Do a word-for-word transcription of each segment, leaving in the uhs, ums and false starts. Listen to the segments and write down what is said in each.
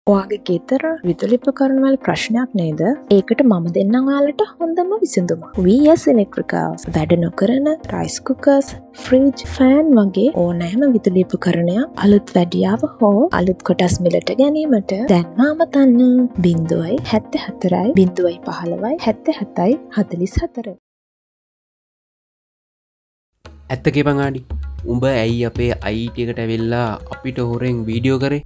ඔයාගේ ගෙදර විදුලි උපකරණ වල ප්‍රශ්නයක් නේද? ඒකට මම දෙන්නම් ඔයාලට හොඳම විසඳුම. V S Electricals වැඩ නොකරන rice cookers, fridge, fan වගේ ඕනෑම විදුලි උපකරණයක් අලුත් වැඩියාව හෝ අලුත් කොටස් මිලට ගැනීමට දැන්ම අමතන්න ज़ीरो सात सात ज़ीरो ज़ीरो एक पाँच सात सात चार चार. ඇත්ත කියපන් ආඩි. උඹ ඇයි අපේ I T එකට ඇවිල්ලා අපිට හොරෙන් වීඩියෝ කරේ?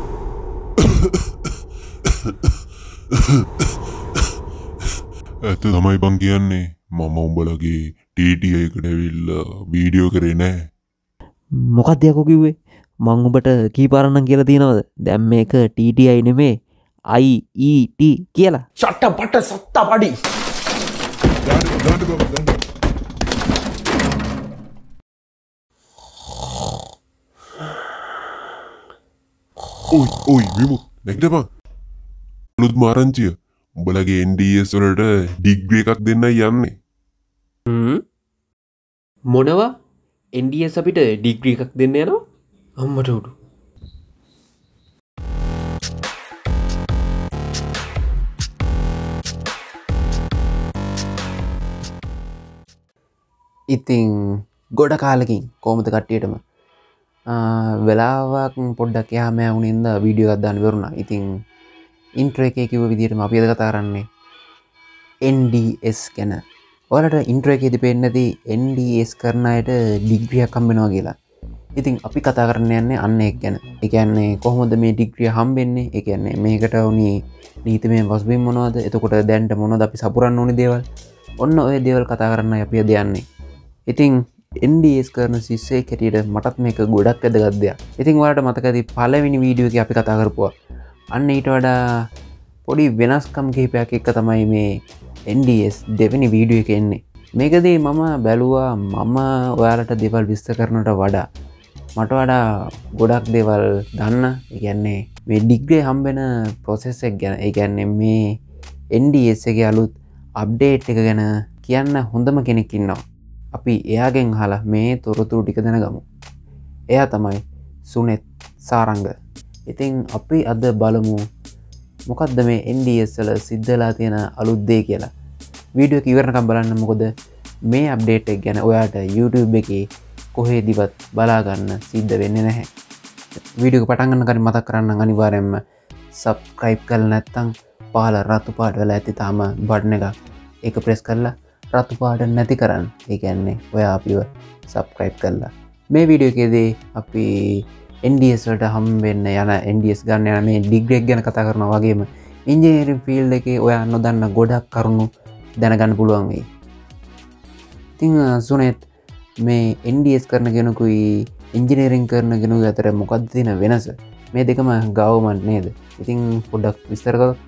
ඇත්ත තමයි බං කියන්නේ. මම උඹලගේ T T I එකට ඇවිල්ලා වීඩියෝ කරේ නෑ. මොකක්ද යකෝ කිව්වේ? මං උඹට කී පාරක් නම් කියලා තියෙනවද? දැන් මේක T T I නෙමේ I E T කියලා. ෂට් අප් බට සත්ත පඩි. දාන්න දාන්න බං දාන්න. ඔයි ඔයි විමු නැගිටපන්. අලුත් මාරංචිය. උඹලගේ N D E S වලට ඩිග්‍රී එකක් දෙන්නයි යන්නේ. හ්ම් මොනවා? N D E S අපිට ඩිග්‍රී එකක් දෙන්න යනවා? අම්මට උඩු. ඉතින් ගොඩ කාලෙකින් කොහොමද කට්ටියටම වෙලාවක් පොඩ්ඩක් එහා මෙහා වුණින්ද වීඩියෝ එකක් දාන්න බැරුණා. ඉතින් ඉන්ට්‍රෝ එකේ කිව්ව විදිහටම අපි අද කතා කරන්නේ N D E S ගැන. ඔයාලට ඉන්ට්‍රෝ එකේදී පේන්නේ නැති N D E S කරන අයට ඩිග්‍රී එකක් හම්බ වෙනවා කියලා. ඉතින් අපි කතා කරන්න යන්නේ අන්න ඒක ගැන. ඒ කියන්නේ කොහොමද මේ ඩිග්‍රිය හම්බෙන්නේ? ඒ කියන්නේ මේකට උනි නීතිමය පසුබිම් මොනවද? එතකොට දැන්ට මොනවද අපි සපුරන්න ඕනි දේවල්? ඔන්න ඔය දේවල් කතා කරන්නයි අපි අද යන්නේ. ඉතින් N D E S කරන සිස්සෙක් හැටියට මටත් මේක ගොඩක් වැදගත් දෙයක්. ඉතින් ඔයාලට මතකද පළවෙනි වීඩියෝ එකේ අපි කතා කරපුවා. අන්න ඊට වඩා පොඩි වෙනස්කම් කිහිපයක් එක්ක තමයි මේ N D E S දෙවෙනි වීඩියෝ එක එන්නේ. මේකදී මම බැලුවා මම ඔයාලට දේවල් විස්තර කරනට වඩා මට වඩා ගොඩක් දේවල් දන්න. ඒ කියන්නේ මේ ඩිග්‍රී හම්බෙන process එක ගැන, ඒ කියන්නේ මේ N D E S එකේ අලුත් අප්ඩේට් එක ගැන කියන්න හොඳම කෙනෙක් ඉන්නවා. අපි එයාගෙන් අහලා මේ තොරතුරු ටික දැනගමු. එයා තමයි සුනෙත් සාරංග. ඉතින් අපි අද බලමු මොකද්ද මේ N D E S වල සිද්ධ වෙලා තියෙන අලුත් දේ කියලා. වීඩියෝ එක ඉවරනකම් බලන්න. මොකද මේ අප්ඩේට් එක ගැන ඔයාට YouTube එකේ කොහෙදිවත් බලා ගන්න සිද්ධ වෙන්නේ නැහැ. වීඩියෝ එක පටන් ගන්න කලින් මතක් කරන්න අනිවාර්යයෙන්ම subscribe කරලා නැත්නම් පහළ රතු පාට වෙලා ඇති තාම බටන් එක ඒක ප්‍රෙස් කරලා රතු පාට නැති කරන්න. ඒ කියන්නේ ඔයා අපිව subscribe කරලා. මේ වීඩියෝ එකේදී අපි N D E S වලට හම්බෙන්න යන N D E S ගන්න යන මේ ඩිග්‍රී එක ගැන කතා කරනවා වගේම engineering field එකේ ඔයා නොදන්න ගොඩක් කරුණු දැනගන්න පුළුවන් වෙයි. ඉතින් සුනෙත් මේ N D E S කරන කෙනෙකුයි engineering කරන කෙනෙකුයි අතර මොකක්ද තියෙන වෙනස? මේ දෙකම ගවර්න්මන්ට් නේද? ඉතින් පොඩ්ඩක් විස්තර කරලා.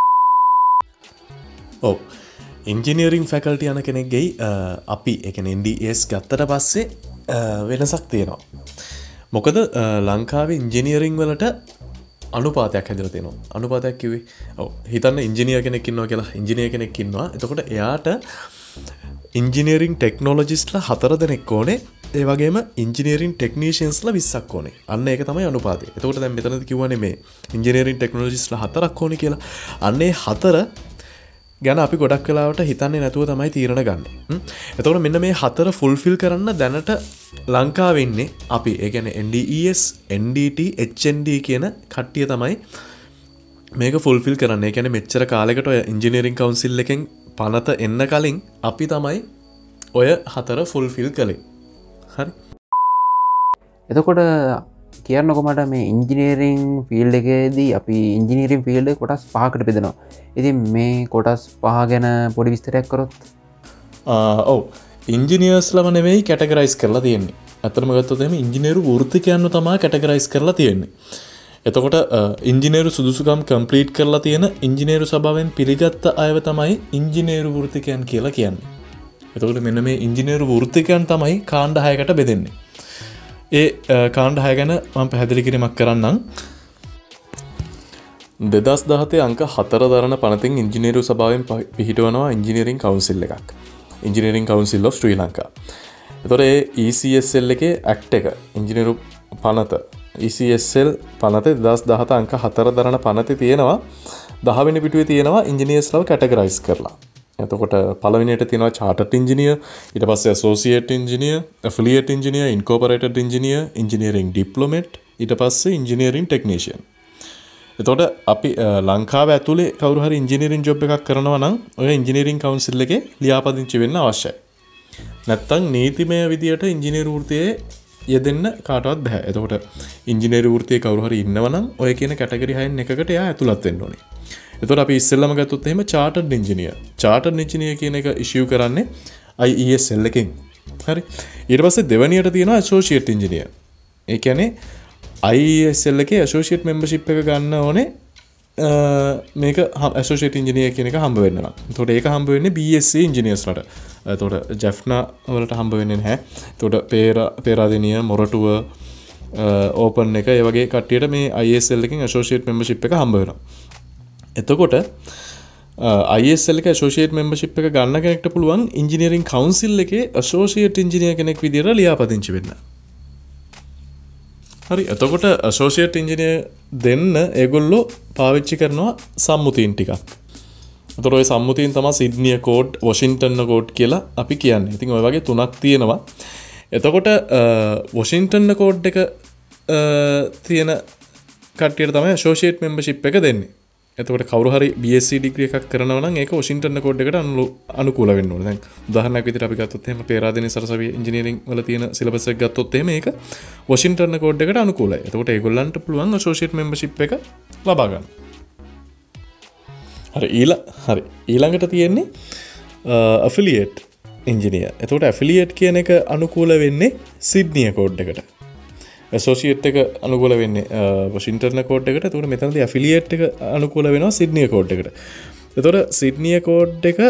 ඔව්. ඉංජිනීරිං ෆැකල්ටි යන කෙනෙක්ගෙයි අපි එකන N D E S ගත්තට පස්සේ වෙනසක් තියෙනවා. මොකද ලංකාවේ ඉංජිනීරිං වලට අනුපාතයක් හැදලා තියෙනවා. අනුපාතයක් කිව්වේ ඔව් හිතන්න ඉංජිනියර් කෙනෙක් ඉන්නවා කියලා. ඉංජිනියර් කෙනෙක් ඉන්නවා. එතකොට එයාට ඉංජිනීරිං ටෙක්නොලොජිස්ට්ලා හතර දෙනෙක් ඕනේ. ඒ වගේම ඉංජිනීරිං ටෙක්නීෂියන්ස්ලා විස්සක් ඕනේ. අන්න ඒක තමයි අනුපාතය. එතකොට දැන් මෙතනදී කියවනේ මේ ඉංජිනීරිං ටෙක්නොලොජිස්ට්ලා හතරක් ඕනේ කියලා. අන්න ඒ හතර ගැන අපි ගොඩක් වෙලාවට හිතන්නේ නැතුව තමයි තීරණ ගන්න. එතකොට මෙන්න මේ හතර ෆුල්ෆිල් කරන්න දැනට ලංකාවේ ඉන්නේ අපි. ඒ කියන්නේ N D E S, N D T, H N D කියන කට්ටිය තමයි මේක ෆුල්ෆිල් කරන්නේ. ඒ කියන්නේ මෙච්චර කාලයකට ඔය ඉංජිනීරිං කවුන්සිල් එකෙන් පනත එන්න කලින් අපි තමයි ඔය හතර ෆුල්ෆිල් කළේ. හරි. එතකොට කියන්නකො මට මේ ඉංජිනීරිං ෆීල්ඩ් එකේදී අපි ඉංජිනීරිං ෆීල්ඩ් එක කොටස් පහකට බෙදෙනවා. ඉතින් මේ කොටස් පහ ගැන පොඩි විස්තරයක් කරොත්. ඔව්. ඉංජිනියර්ස්ලම නෙවෙයි කැටගරයිස් කරලා තියෙන්නේ. අතරම ගත්තොත් එහෙම ඉංජිනේරු වෘත්තිකයන්ව තමයි කැටගරයිස් කරලා තියෙන්නේ. එතකොට ඉංජිනේරු සුදුසුකම් කම්ප්ලීට් කරලා තියෙන ඉංජිනේරු සභාවෙන් පිළිගත්ත අයව තමයි ඉංජිනේරු වෘත්තිකයන් කියලා කියන්නේ. එතකොට මෙන්න මේ ඉංජිනේරු වෘත්තිකයන් තමයි කාණ්ඩ හයකට බෙදෙන්නේ. ඒ කාණ්ඩ හය ගැන මම පැහැදිලි කිරීමක් කරන්නම්. දෙදස් දහතේ අංක හතර දරන පනතින් ඉංජිනේරු සභාවෙන් පිහිටවනවා ඉංජිනීරිං කවුන්සිල් එකක්. Engineering Council of Sri Lanka. එතකොට ඒ E C S L එකේ ඇක්ට් එක ඉංජිනේරු පනත E C S L පනතේ දෙදහස් දහත අංක හතර දරන පනතේ තියෙනවා දහ වෙනි පිටුවේ තියෙනවා engineers ලව categorize කරලා. එතකොට පළවෙනියට තියෙනවා chartered engineer, ඊට පස්සේ associate engineer, affiliate engineer, incorporated engineer, engineering diplomate, ඊට පස්සේ engineering technician. එතකොට අපි ලංකාව ඇතුලේ කවුරු හරි engineering job එකක් කරනවා නම් ඔය engineering council එකේ ලියාපදිංචි වෙන්න අවශ්‍යයි. නැත්තම් නීතිමය විදියට engineer වෘත්තියේ යෙදෙන්න කාටවත් බෑ. එතකොට engineer වෘත්තියේ කවුරු හරි ඉන්නවා නම් ඔය කියන category හයෙන් එකකට එයා ඇතුළත් වෙන්න ඕනේ. එතකොට අපි ඉස්සෙල්ලාම ගත්තොත් එහෙම chartered engineer. chartered engineer කියන එක issue කරන්නේ I E S L එකෙන්. හරි. ඊට පස්සේ දෙවැනියට තියෙනවා associate engineer. ඒ කියන්නේ I E S L එකේ associate membership එක ගන්න ඕනේ මේක associate engineer කියන එක හම්බ වෙන්න නම්. එතකොට ඒක හම්බ වෙන්නේ B S c engineers ලට. එතකොට ජැෆ්නා වලට හම්බ වෙන්නේ නැහැ. එතකොට පේරා පේරාදෙනිය මොරටුව ඕපන් එක ඒ වගේ කට්ටියට මේ I E S L එකෙන් associate membership එක හම්බ වෙනවා. එතකොට I E S L එක associate membership එක ගන්න කෙනෙක්ට පුළුවන් engineering council එකේ associate engineer කෙනෙක් විදියට ලියාපදිංචි වෙන්න. හරි. එතකොට associate engineer දෙන්න ඒගොල්ලෝ පාවිච්චි කරනවා සම්මුතීන් ටිකක්. එතකොට ওই සම්මුතීන් තමයි සිඩ්නි කෝඩ්, වොෂින්ටන් කෝඩ් කියලා අපි කියන්නේ. ඉතින් ওই වගේ තුනක් තියෙනවා. එතකොට වොෂින්ටන් කෝඩ් එක තියෙන කට්ටියට තමයි associate membership එක දෙන්නේ. එතකොට කවුරු හරි B S c degree එකක් කරනවා නම් ඒක වොෂින්ටන් කෝඩ් එකට අනුකූල වෙන්න ඕනේ. දැන් උදාහරණයක් විදිහට අපි ගත්තොත් එහෙම පේරාදෙණිය සරසවිය engineering වල තියෙන syllabus එක ගත්තොත් එහෙම ඒක වොෂින්ටන් කෝඩ් එකට අනුකූලයි. එතකොට ඒගොල්ලන්ට පුළුවන් associate membership එක ලබා ගන්න. හරි ඊළ හරි ඊළඟට තියෙන්නේ affiliate engineer. එතකොට affiliate කියන එක අනුකූල වෙන්නේ සිඩ්නි කෝඩ් එකට. associate එක අනුකූල වෙන්නේ වොෂින්ටන් කෝඩ් එකට. එතකොට මෙතනදී affiliate එක අනුකූල වෙනවා සිඩ්නි කෝඩ් එකට. එතකොට සිඩ්නි කෝඩ් එක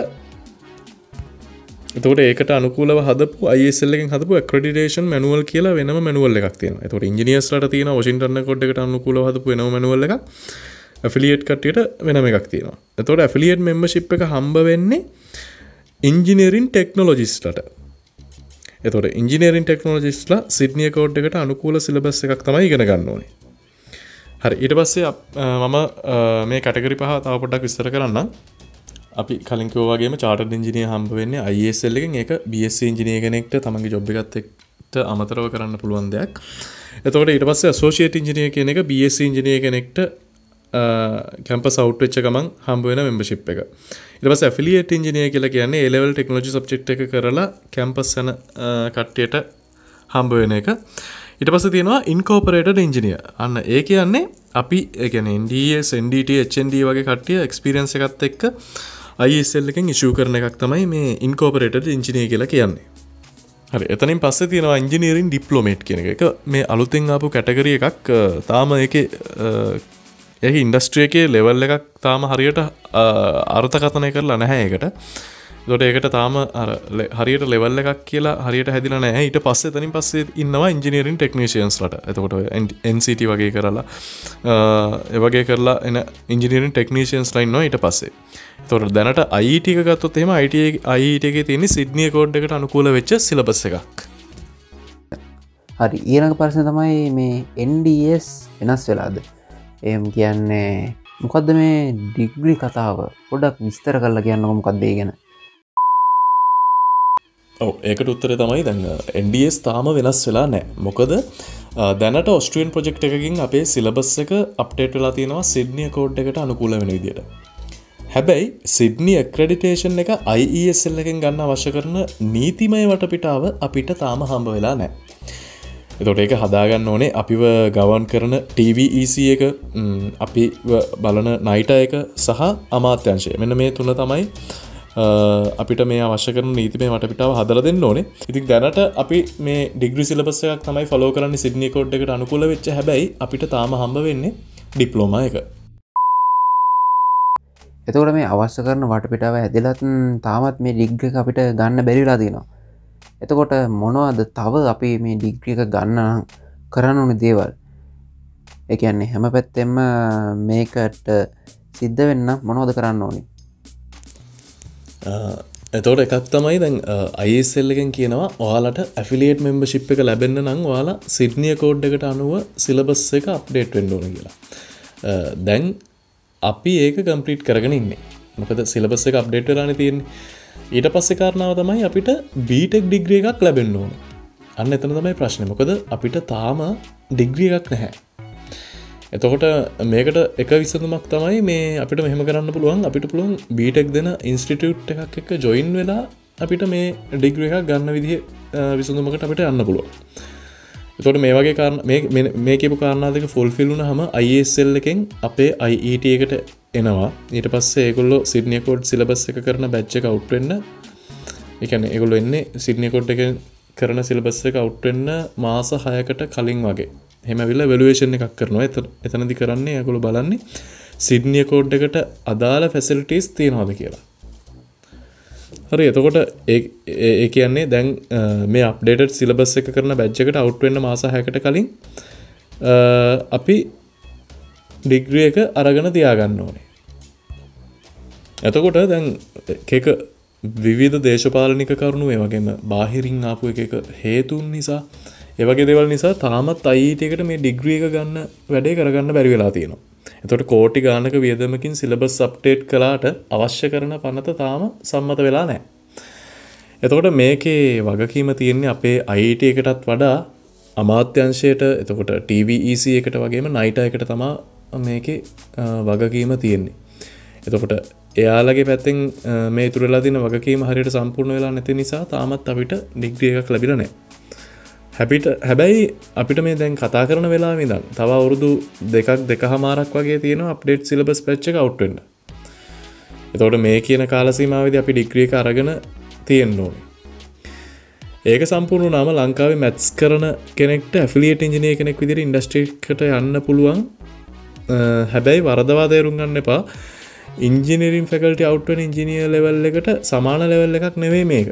එතකොට ඒකට අනුකූලව හදපු I S L එකෙන් හදපු accreditation manual කියලා වෙනම manual එකක් තියෙනවා. එතකොට engineers ලාට තියෙනවා වොෂින්ටන් කෝඩ් එකට අනුකූලව හදපු වෙනම manual එකක්. affiliate කට්ටියට වෙනම එකක් තියෙනවා. එතකොට affiliate membership එක හම්බ වෙන්නේ engineering technologists ලාට. එතකොට engineering technologists ලා සිඩ්නි කෝඩ් එකට අනුකූල syllabus එකක් තමයි ඉගෙන ගන්න ඕනේ. හරි ඊට පස්සේ මම මේ කැටගරි පහ තව පොඩ්ඩක් විස්තර කරන්නම්. අපි කලින් කිව්වා වගේම chartered engineer හම්බ වෙන්නේ I E S L එකෙන්. ඒක B S c engineer කෙනෙක්ට තමන්ගේ job එකත් එක්ක අමතරව කරන්න පුළුවන් දෙයක්. එතකොට ඊට පස්සේ associate engineer කියන එක B S c engineer කෙනෙක්ට campus out වෙච්ච ගමන් හම්බ වෙන membership එක. ඊට පස්සේ affiliate engineer කියලා කියන්නේ A level technology subject එක කරලා campus යන කට්ටියට හම්බ වෙන එක. ඊට පස්සේ තියෙනවා incorporated engineer. අන්න ඒ කියන්නේ අපි ඒ කියන්නේ N D E S, N D T, H N D වගේ කට්ටිය experience එකත් එක්ක I E S L එකෙන් issue කරන එකක් තමයි මේ incorporated engineer කියලා කියන්නේ. හරි එතනින් පස්සේ තියෙනවා engineering diplomate කියන එක. ඒක මේ අලුතෙන් ආපු category එකක්. තාම ඒකේ ඒක ඉන්ඩස්ට්‍රි එකේ ලෙවල් එකක් තාම හරියට අර්ථකථනය කරලා නැහැ ඒකට. ඒකට ඒකට තාම අර හරියට ලෙවල් එකක් කියලා හරියට හැදිලා නැහැ. ඊට පස්සේ එතනින් පස්සේ ඉන්නවා engineering technicians ලාට. එතකොට N C T වගේ කරලා ඒ වගේ කරලා එන engineering technicians ලා ඉන්නවා ඊට පස්සේ. ඒතකොට දැනට I E T එක ගත්තොත් එහෙම I T I E T එකේ තියෙන සිඩ්නි කෝඩ් එකට අනුකූල වෙච්ච syllabus එකක්. හරි ඊළඟ ප්‍රශ්නේ තමයි මේ N D E S වෙනස් වෙලාද? එහෙම කියන්නේ මොකද්ද මේ ඩිග්‍රී කතාව? පොඩ්ඩක් විස්තර කරලා කියන්නකො මොකක්ද ඒ ගැන? ඔව් ඒකට උත්තරේ තමයි දැන් N D E S තාම වෙනස් වෙලා නැහැ. මොකද දැනට ඔස්ට්‍රේලියන් ප්‍රොජෙක්ට් එකකින් අපේ සිලබස් එක අප්ඩේට් වෙලා තියෙනවා සිඩ්නි කෝඩ් එකට අනුකූල වෙන විදියට. හැබැයි සිඩ්නි ඇක්‍රෙඩිටේෂන් එක I E S L එකෙන් ගන්න අවශ්‍ය කරන නීතිමය වටපිටාව අපිට තාම හම්බ වෙලා නැහැ. එතකොට ඒක හදාගන්න ඕනේ අපිව ගවන් කරන T V E C එක, අපි බලන NAITA එක සහ අමාත්‍යංශය. මෙන්න මේ තුන තමයි අපිට මේ අවශ්‍ය කරන නීතිමය වටපිටාව හදලා දෙන්න ඕනේ. ඉතින් දැනට අපි මේ ඩිග්‍රී සිලබස් එකක් තමයි ෆලෝ කරන්නේ සිඩ්නි කෝඩ් එකට අනුකූල වෙච්ච. හැබැයි අපිට තාම හම්බ වෙන්නේ ඩිප්ලෝමා එක. එතකොට මේ අවශ්‍ය කරන වටපිටාව හැදෙලත් තාමත් මේ ඩිග්‍රී එක අපිට ගන්න බැරි වෙලා තියෙනවා. එතකොට මොනවද තව අපි මේ ඩිග්‍රී එක ගන්න නම් කරන්න ඕනේ දේවල්? ඒ කියන්නේ හැම පැත්තෙම මේකට සිද්ධ වෙන්න මොනවද කරන්න ඕනේ? එතකොට එකක් තමයි දැන් I S L එකෙන් කියනවා ඔයාලට ඇෆිලියේට් මෙම්බර්ෂිප් එක ලැබෙන්න නම් ඔයාලා සිඩ්නි කෝඩ් එකට අනුව සිලබස් එක අප්ඩේට් වෙන්න ඕන කියලා. දැන් අපි ඒක කම්ප්ලීට් කරගෙන ඉන්නේ. මොකද සිලබස් එක අප්ඩේට් වෙලානේ තියෙන්නේ. ඊට පස්සේ කාරණාව තමයි අපිට B.Tec ඩිග්‍රී එකක් ලැබෙන්න ඕන. අන්න එතන තමයි ප්‍රශ්නේ. මොකද අපිට තාම ඩිග්‍රී එකක් නැහැ. එතකොට මේකට එක විසඳුමක් තමයි මේ අපිට මෙහෙම කරන්න පුළුවන්. අපිට පුළුවන් B.Tec දෙන ඉන්ස්ටිටියුට් එකක් එක්ක ජොයින් වෙලා අපිට මේ ඩිග්‍රී එකක් ගන්න විදිහ විසඳුමකට අපිට යන්න පුළුවන්. එතකොට මේ වගේ කාරණා මේ මේ කියපු කාරණා දෙක ෆුල්ෆිල් වුණාම I S L එකෙන් අපේ I E T එකට එනවා. ඊට පස්සේ ඒගොල්ලෝ සිඩ්නි කෝඩ් සිලබස් එක කරන බැච් එක අවුට් වෙන්න. ඒ කියන්නේ ඒගොල්ලෝ එන්නේ සිඩ්නි කෝඩ් එකෙන් කරන සිලබස් එක අවුට් වෙන්න මාස හයකට කලින් වගේ. එහෙම ඇවිල්ලා එවලුවේෂන් එකක් කරනවා. එතන එතනදි කරන්නේ ඒගොල්ලෝ බලන්නේ සිඩ්නි කෝඩ් එකට අදාළ ෆැසිලිටිස් තියනවාද කියලා. හරි. එතකොට ඒ ඒ කියන්නේ දැන් මේ අප්ඩේටඩ් සිලබස් එක කරන බැච් එකට අවුට් වෙන්න මාස හයකට කලින් අපි ඩිග්‍රී එක අරගෙන තියාගන්න ඕනේ. එතකොට දැන් එක විවිධ දේශපාලනික කරුණු ඒ වගේම බාහිරින් ආපු එක එක හේතුන් නිසා ඒ වගේ දේවල් නිසා තාමත් I E T එකට මේ ඩිග්‍රී එක ගන්න වැඩේ කරගන්න බැරි වෙලා තියෙනවා. එතකොට කෝටි ගානක වියදමකින් සිලබස් අප්ඩේට් කළාට අවශ්‍ය කරන පනත තාම සම්මත වෙලා නැහැ. එතකොට මේකේ වගකීම තියෙන්නේ අපේ I E T එකටත් වඩා අමාත්‍යංශයට, එතකොට T V E C එකට වගේම NAITA එකට තමයි මේකේ වගකීම තියෙන්නේ. එතකොට එයාලගේ පැත්තෙන් මේ ඉතුරු වෙලා තියෙන වගකීම හරියට සම්පූර්ණ වෙලා නැති නිසා තාමත් අපිට ඩිග්‍රී එකක් ලැබිලා නැහැ. හැබිට හැබැයි අපිට මේ දැන් කතා කරන වෙලාවේ ඉඳන් තව අවුරුදු දෙකක් දෙකමාරක් වගේ තියෙනවා අප්ඩේට් සිලබස් පැච් එක අවුට් වෙන්න. එතකොට මේ කියන කාල සීමාවෙදී අපි ඩිග්‍රී එක අරගෙන තියෙන්න ඕනේ. ඒක සම්පූර්ණ වුණාම ලංකාවේ මැත්ස් කරන කෙනෙක්ට ඇෆිලියේට් ඉංජිනේර් කෙනෙක් විදිහට ඉන්ඩස්ට්‍රි එකට යන්න පුළුවන්. හැබැයි වරදවා තේරුම් ගන්න එපා. ඉංජිනේරින් ෆැකල්ටි අවුට් වෙන ඉංජිනියර් ලෙවල් එකට සමාන ලෙවල් එකක් නෙවෙයි මේක.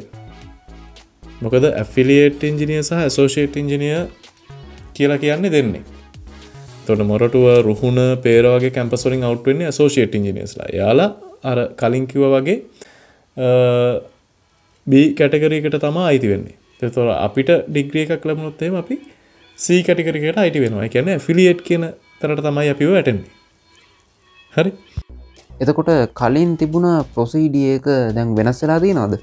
මොකද ඇෆිලියේට් ඉංජිනියර් සහ ඇසෝසියේට් ඉංජිනියර් කියලා කියන්නේ දෙන්නේ. එතකොට මොරටුව, රුහුණ, පේර වගේ කැම්පස් වලින් අවුට් වෙන්නේ ඇසෝසියේට් ඉංජිනියර්ස්ලා. එයාලා අර කලින් කිව්වා වගේ B කැටගරි එකට තමයි අයිති වෙන්නේ. ඒතකොට අපිට ඩිග්‍රී එකක් ලැබුණොත් එහෙම අපි C කැටගරි එකට අයිති වෙනවා. ඒ කියන්නේ ඇෆිලියේට් කියන තරට තමයි අපිව වැටෙන්නේ. හරි. එතකොට කලින් තිබුණ ප්‍රොසීඩිය එක දැන් වෙනස් වෙලා තියෙනවද?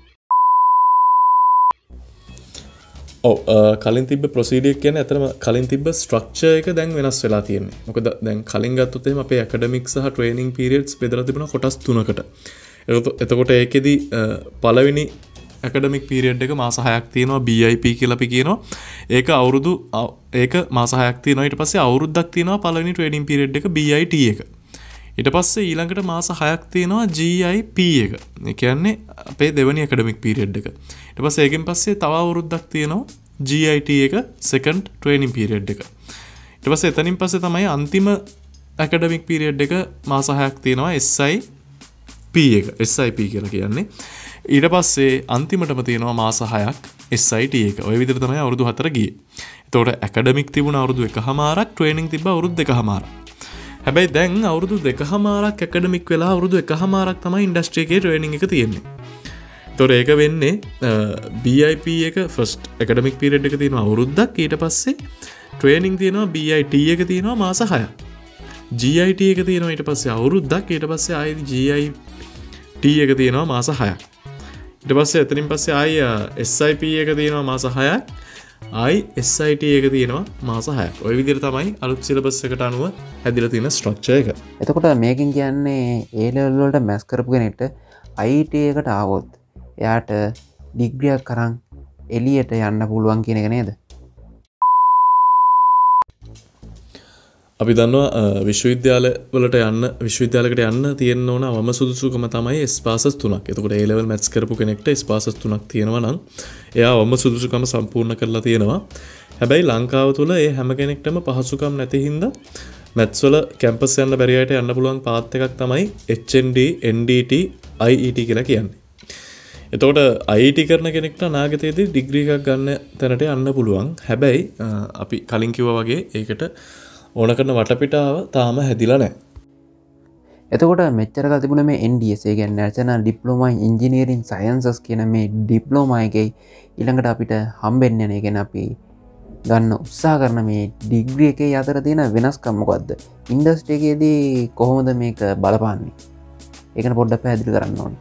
ඔව් කලින් තිබ්බ ප්‍රොසීඩියර් කියන්නේ අතරම කලින් තිබ්බ ස්ට්‍රක්චර් එක දැන් වෙනස් වෙලා තියෙන්නේ. මොකද දැන් කලින් ගත්තොත් එහෙම අපේ ඇකඩමික් සහ ට්‍රේනින් පීරියඩ්ස් බෙදලා තිබුණා කොටස් තුනකට. එතකොට ඒකෙදි පළවෙනි ඇකඩමික් පීරියඩ් එක මාස හයක් තියෙනවා B I P කියලා අපි කියනවා. ඒක අවුරුදු ඒක මාස හයක් තියෙනවා. ඊට පස්සේ අවුරුද්දක් තියෙනවා පළවෙනි ට්‍රේනින් පීරියඩ් එක B I T එක. ඊට පස්සේ ඊළඟට මාස හයක් තියෙනවා G I P එක. ඒ කියන්නේ අපේ දෙවෙනි ඇකඩමික් පීරියඩ් එක. ඊට පස්සේ ඒකෙන් පස්සේ තව අවුරුද්දක් තියෙනවා G I T එක සෙකන්ඩ් ට්‍රේනින් පීරියඩ් එක. ඊට පස්සේ එතනින් පස්සේ තමයි අන්තිම ඇකඩමික් පීරියඩ් එක මාස හයක් තියෙනවා S I P එක. S I P කියලා කියන්නේ. ඊට පස්සේ අන්තිමටම තියෙනවා මාස හයක් S I T එක. ওই විදිහට තමයි අවුරුදු හතර ගියේ. එතකොට ඇකඩමික් තිබුණ අවුරුදු එකමාරක්, ට්‍රේනින් තිබ්බ අවුරුදු දෙකමාරක්. හැබැයි දැන් අවුරුදු දෙකමාරක් ඇකඩමික් වෙලා අවුරුදු එකමාරක් තමයි ඉන්ඩස්ට්‍රි එකේ ට්‍රේනින් එක තියෙන්නේ. ඒතොර ඒක වෙන්නේ B I P එක ෆස්ට් ඇකඩමික් පීරියඩ් එක තියෙනවා අවුරුද්දක්. ඊට පස්සේ ට්‍රේනින් තියෙනවා B I T එක තියෙනවා මාස හයක්. G I T එක තියෙනවා ඊට පස්සේ අවුරුද්දක්. ඊට පස්සේ ආයෙත් G I T එක තියෙනවා මාස හයක්. ඊට පස්සේ එතනින් පස්සේ ආයෙ S I P එක තියෙනවා මාස හයක්. ආයි S I T එක තියෙනවා මාස හයක්. ওই විදිහට තමයි අලුත් සිලබස් එකට අනුව හැදිලා තියෙන ස්ට්‍රක්චර් එක. එතකොට මේකෙන් කියන්නේ A level වලට මැස් කරපු කෙනෙක්ට I T එකට ආවොත් එයාට ඩිග්‍රියක් කරන් එළියට යන්න පුළුවන් කියන එක නේද? අපි දන්නවා විශ්වවිද්‍යාල වලට යන්න විශ්වවිද්‍යාලයකට යන්න තියෙන්න ඕන අවම සුදුසුකම තමයි S passes තුනක්. එතකොට A level maths කරපු කෙනෙක්ට S passes තුනක් තියෙනවා නම් එයා අවම සුදුසුකම සම්පූර්ණ කරලා තියෙනවා. හැබැයි ලංකාව තුල ඒ හැම කෙනෙක්ටම පහසුකම් නැති හින්දා maths වල කැම්පස් යන්න බැරි අයට යන්න පුළුවන් පාත් එකක් තමයි H N D, N D T, I E T කියලා කියන්නේ. එතකොට I E T කරන කෙනෙක්ට අනාගතයේදී ඩිග්‍රී එකක් ගන්න තැනට යන්න පුළුවන්. හැබැයි අපි කලින් කිව්වා වගේ ඒකට ඕන කරන වටපිටාව තාම හැදිලා නැහැ. එතකොට මෙච්චර කල් තිබුණ මේ N D E S එක කියන්නේ National Diploma in Engineering Sciences කියන මේ ඩිප්ලෝමා එකේ ඊළඟට අපිට හම්බෙන්න යන එක අපි ගන්න උත්සාහ කරන මේ ඩිග්‍රී එකේ අතර තියෙන වෙනස්කම් මොකද්ද? ඉන්ඩස්ට්‍රි එකේදී කොහොමද මේක බලපාන්නේ? ඒකන පොඩ්ඩක් පැහැදිලි කරන්න ඕනේ.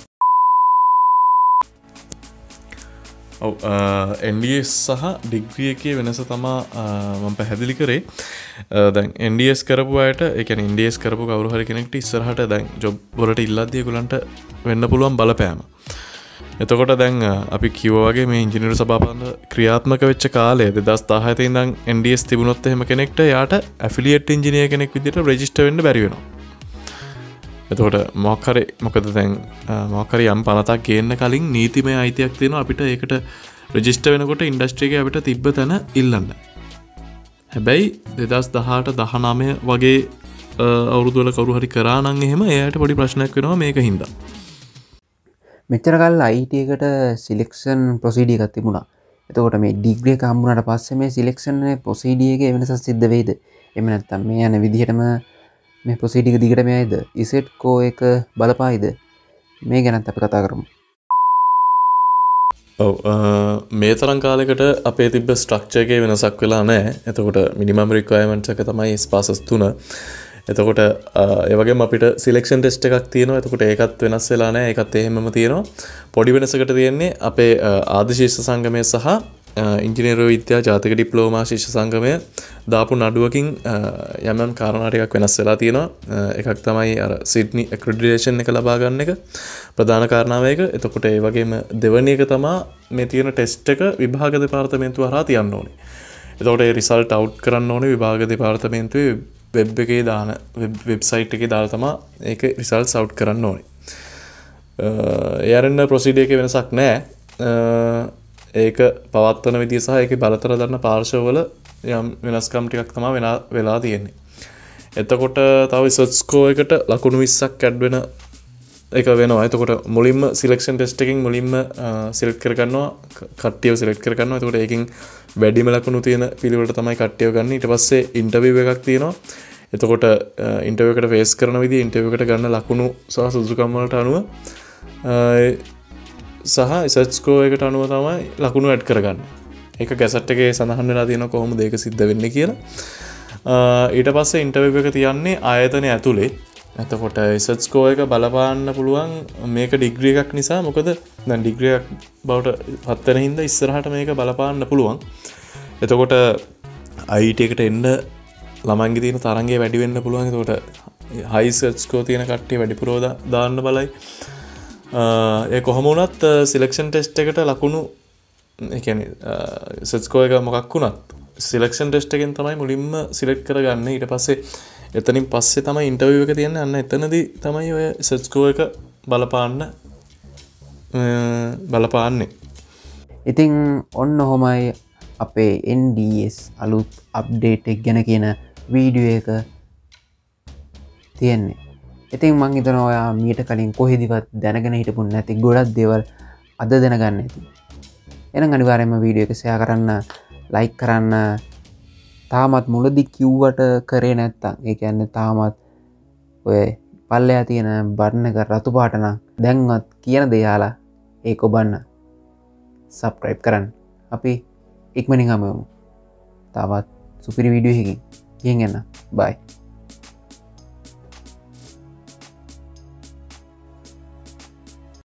ඔව් N D E S සහ ඩිග්‍රී එකේ වෙනස තමා මම පැහැදිලි කරේ. දැන් N D E S කරපු අයට ඒ කියන්නේ N D E S කරපු කවුරු හරි කෙනෙක්ට ඉස්සරහට දැන් ජොබ් වලට ඉල්ලද්දී ඒගොල්ලන්ට වෙන්න පුළුවන් බලපෑම. එතකොට දැන් අපි කිව්වා වගේ මේ ඉංජිනේරු සභාපති ක්‍රියාත්මක වෙච්ච කාලය දෙදහස් දහහය ඉඳන් N D E S තිබුණොත් එහෙම කෙනෙක්ට යාට ඇෆිලියේට් ඉංජිනේර් කෙනෙක් විදිහට රෙජිස්ටර් වෙන්න බැරි වෙනවා. එතකොට මොකක් හරි මොකද දැන් මොකක් හරි යම් පළාතක් ගේන්න කලින් නීතිමය අයිතියක් තියෙනවා අපිට ඒකට රෙජිස්ටර් වෙනකොට ඉන්ඩස්ට්‍රි එකේ අපිට තිබ්බ තැන ඉල්ලන්න. හැබැයි දෙදහස් දහඅට දහනවය වගේ අවුරුදු වල කවුරු හරි කරා නම් එහෙම එයාට පොඩි ප්‍රශ්නයක් වෙනවා මේක හින්දා. මෙච්චර කල් I T එකට සිලෙක්ෂන් ප්‍රොසීඩියර් එකක් තිබුණා. එතකොට මේ ඩිග්‍රී එක හම්බුනාට පස්සේ මේ සිලෙක්ෂන් ප්‍රොසීඩියර් එකේ වෙනසක් සිද්ධ වෙයිද? එහෙම නැත්නම් මේ යන විදිහටම මේ ප්‍රොසීඩියර් එක දිගටම යයිද? ඉසෙට් කෝ එක බලපායිද? මේ ගැනත් අපි කතා කරමු. ඔව් මේ තරම් කාලයකට අපේ තිබ්බ ස්ට්‍රක්චර් එකේ වෙනසක් වෙලා නැහැ. එතකොට මිනිමම් රික්වයර්මන්ට්ස් එක තමයි ස්පාසස් තුන. එතකොට ඒ වගේම අපිට සිලෙක්ෂන් ටෙස්ට් එකක් තියෙනවා. එතකොට ඒකත් වෙනස් වෙලා නැහැ. ඒකත් එහෙමම තියෙනවා. පොඩි වෙනසකට තියෙන්නේ අපේ ආදි ශිෂ්‍ය සංගමය සහ ඉංජිනේරු විද්‍යා ජාතික ඩිප්ලෝමා ශිෂ්‍ය සංගමය දාපු නඩුවකින් යම් යම් කාරණා ටිකක් වෙනස් වෙලා තියෙනවා. එකක් තමයි අර සිඩ්නි ඇක්‍රඩිටේෂන් එක ලබා ගන්න එක ප්‍රධාන කාරණාව එක. එතකොට ඒ වගේම දෙවෙනි එක තමයි මේ තියෙන ටෙස්ට් එක විභාග දෙපාර්තමේන්තුව හරහා තියන්න ඕනේ. එතකොට ඒ රිසල්ට් අවුට් කරන්න ඕනේ විභාග දෙපාර්තමේන්තුවේ වෙබ් එකේ දාන වෙබ්සයිට් එකේ දාලා තමයි ඒක රිසල්ට්ස් අවුට් කරන්න ඕනේ. ඒ ආරෙන්න ප්‍රොසීඩියර් එකේ වෙනසක් නැහැ. ඒක පවත්වන විදිය සහ ඒකේ බලතල දරන පාර්ශවවල යම් වෙනස්කම් ටිකක් තමයි වෙලා වෙලා තියෙන්නේ. එතකොට තව රිසර්ච් ස්කෝර් එකට ලකුණු විස්සක් ඇඩ් වෙන එක වෙනවා. එතකොට මුලින්ම සිලෙක්ෂන් ටෙස්ට් එකකින් මුලින්ම සිලෙක්ට් කර ගන්නවා කට්ටියව සිලෙක්ට් කර ගන්නවා. එතකොට ඒකෙන් වැඩිම ලකුණු තියෙන පිළිවෙලට තමයි කට්ටියව ගන්න. ඊට පස්සේ ඉන්ටර්විව් එකක් තියෙනවා. එතකොට ඉන්ටර්විව් එකට ෆේස් කරන විදිය ඉන්ටර්විව් එකට ගන්න ලකුණු සහ සුදුසුකම් වලට අනුව සහ රිසර්ච් ස්කෝර් එකට අනුව තමයි ලකුණු ඇඩ් කරගන්න. ඒක ගැසට් එකේ සඳහන් වෙලා තියෙනවා කොහොමද ඒක සිද්ධ වෙන්නේ කියලා. ඊට පස්සේ ඉන්ටර්විව් එක තියන්නේ ආයතනය ඇතුලේ. එතකොට රිසර්ච් ස්කෝර් එක බලපාන්න පුළුවන් මේක ඩිග්‍රී එකක් නිසා. මොකද දැන් ඩිග්‍රී එකක් බවට පත් වෙන හින්දා ඉස්සරහට මේක බලපාන්න පුළුවන්. එතකොට I T එකට එන්න ළමයින්ගේ තියෙන තරංගය වැඩි වෙන්න පුළුවන්. එතකොට හයි රිසර්ච් ස්කෝර් තියෙන කට්ටිය වැඩිපුරව දාන්න බලයි. ඒ කොහොම වුණත් සිලෙක්ෂන් ටෙස්ට් එකට ලකුණු ඒ කියන්නේ රිසර්ච් ස්කෝර් එක මොකක් වුණත් සිලෙක්ෂන් ටෙස්ට් එකෙන් තමයි මුලින්ම සිලෙක්ට් කරගන්නේ. ඊට පස්සේ එතනින් පස්සේ තමයි ඉන්ටර්විව් එක තියන්නේ. අන්න එතනදී තමයි ඔය රිසර්ච් ස්කෝර් එක බලපාන්න බලපාන්නේ. ඉතින් ඔන්න ඔහොමයි අපේ N D E S අලුත් අප්ඩේට් එක ගැන කියන වීඩියෝ එක තියෙන්නේ. ඉතින් මං හිතනවා ඔයා මීට කලින් කොහෙදිවත් දැනගෙන හිටපු නැති ගොඩක් දේවල් අද දැනගන්න ඇති. එහෙනම් අනිවාර්යයෙන්ම වීඩියෝ එක ෂෙයා කරන්න, ලයික් කරන්න. තාමත් මුලදී කිව්වට කරේ නැත්තම් ඒ කියන්නේ තාමත් ඔය පල්ලෙහා තියෙන බටන් එක රතු පාට නම් දැන්වත් කියන දේ යාලා ඒක ඔබන්න subscribe කරන්න. අපි ඉක්මනින් හමුවෙමු. තවත් සුපිරි වීඩියෝ එකකින්. ගිහින් එන්න. bye.